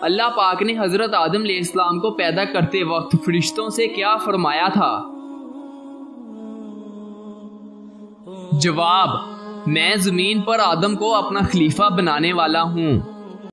अल्लाह पाक ने हजरत आदम अलैहिस्सलाम को पैदा करते वक्त फरिश्तों से क्या फरमाया था? जवाब, मैं जमीन पर आदम को अपना खलीफा बनाने वाला हूँ।